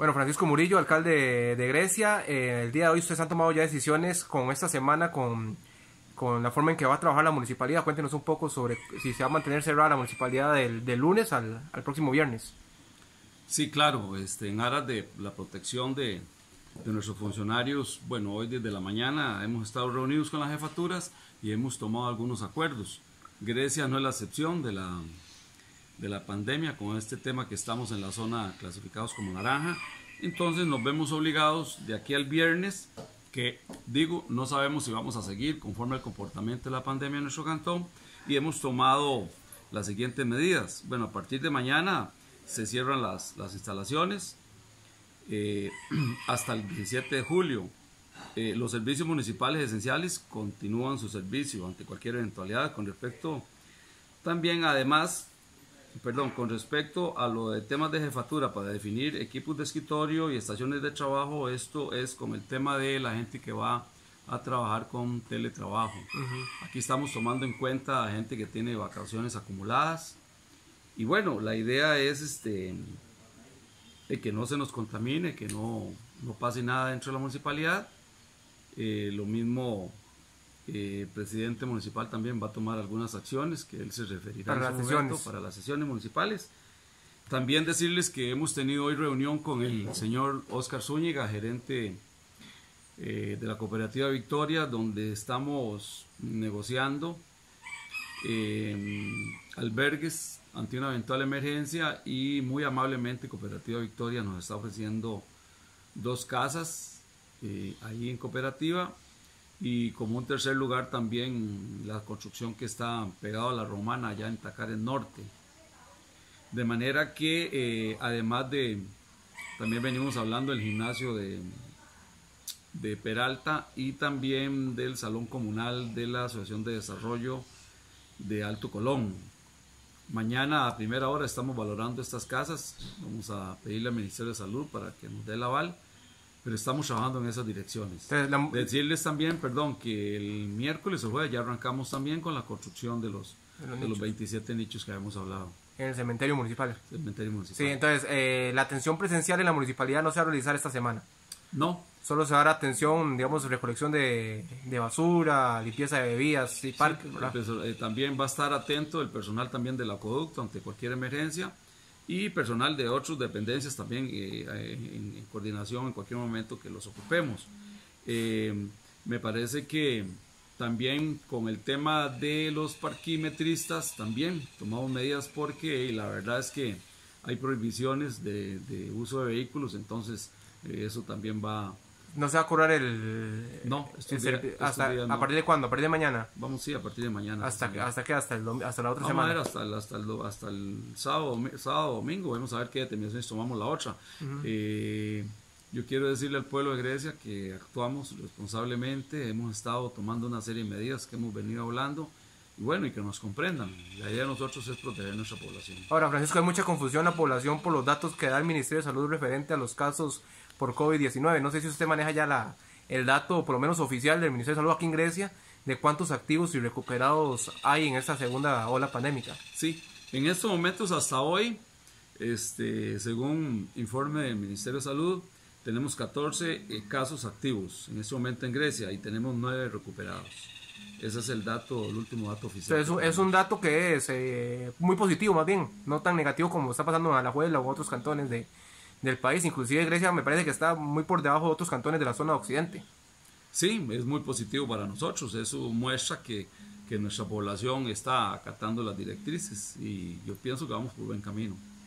Bueno, Francisco Murillo, alcalde de Grecia, el día de hoy ustedes han tomado ya decisiones con esta semana, con la forma en que va a trabajar la municipalidad. Cuéntenos un poco sobre si se va a mantener cerrada la municipalidad del lunes al próximo viernes. Sí, claro, en aras de la protección de nuestros funcionarios, bueno, hoy desde la mañana hemos estado reunidos con las jefaturas y hemos tomado algunos acuerdos. Grecia no es la excepción de la pandemia con este tema que estamos en la zona clasificados como naranja. Entonces nos vemos obligados de aquí al viernes, que digo, no sabemos si vamos a seguir conforme al comportamiento de la pandemia en nuestro cantón, y hemos tomado las siguientes medidas. Bueno, a partir de mañana se cierran las instalaciones hasta el 17 de julio. Los servicios municipales esenciales continúan su servicio ante cualquier eventualidad. Con respecto a lo de temas de jefatura para definir equipos de escritorio y estaciones de trabajo, esto es con el tema de la gente que va a trabajar con teletrabajo. Aquí estamos tomando en cuenta a gente que tiene vacaciones acumuladas. Y bueno, la idea es de que no se nos contamine, que no pase nada dentro de la municipalidad. Lo mismo, el presidente municipal también va a tomar algunas acciones que él se referirá para las sesiones municipales. También decirles que hemos tenido hoy reunión con el señor Oscar Zúñiga, gerente de la cooperativa Victoria, donde estamos negociando albergues ante una eventual emergencia, y muy amablemente Cooperativa Victoria nos está ofreciendo 2 casas ahí en cooperativa, y como un tercer lugar también la construcción que está pegado a la Romana allá en Tacares Norte. De manera que además también venimos hablando del gimnasio de Peralta y también del salón comunal de la Asociación de Desarrollo de Alto Colón. Mañana a primera hora estamos valorando estas casas, vamos a pedirle al Ministerio de Salud para que nos dé el aval, pero estamos trabajando en esas direcciones. Entonces, decirles también, que el miércoles o jueves ya arrancamos también con la construcción de los 27 nichos que habíamos hablado. En el cementerio municipal. Cementerio municipal. Sí, entonces la atención presencial en la municipalidad no se va a realizar esta semana. No. Solo se va a dar atención, digamos, recolección de basura, limpieza de bebidas y parques, ¿verdad? También va a estar atento el personal también del acueducto ante cualquier emergencia, y personal de otras dependencias también en coordinación en cualquier momento que los ocupemos. Me parece que también con el tema de los parquímetristas también tomamos medidas, porque la verdad es que hay prohibiciones de uso de vehículos, entonces eso también va... ¿No se va a cobrar a partir de cuándo? ¿A partir de mañana? Vamos, sí, a partir de mañana. ¿Hasta qué? ¿Hasta la otra semana? Vamos a ver hasta el sábado, domingo. Vamos a ver qué determinaciones tomamos la otra. Yo quiero decirle al pueblo de Grecia que actuamos responsablemente. Hemos estado tomando una serie de medidas que hemos venido hablando. Y bueno, y que nos comprendan. La idea de nosotros es proteger nuestra población. Ahora, Francisco, hay mucha confusión en la población por los datos que da el Ministerio de Salud referente a los casos por COVID-19. No sé si usted maneja ya el dato, por lo menos oficial, del Ministerio de Salud aquí en Grecia, de cuántos activos y recuperados hay en esta segunda ola pandémica. Sí, en estos momentos hasta hoy, según informe del Ministerio de Salud, tenemos 14 casos activos en este momento en Grecia y tenemos 9 recuperados. Ese es el último dato oficial. Entonces, es un dato que es muy positivo, más bien, no tan negativo como está pasando en Alajuela u otros cantones del país. Inclusive Grecia me parece que está muy por debajo de otros cantones de la zona occidente. Sí, es muy positivo para nosotros. Eso muestra que nuestra población está acatando las directrices, y yo pienso que vamos por buen camino.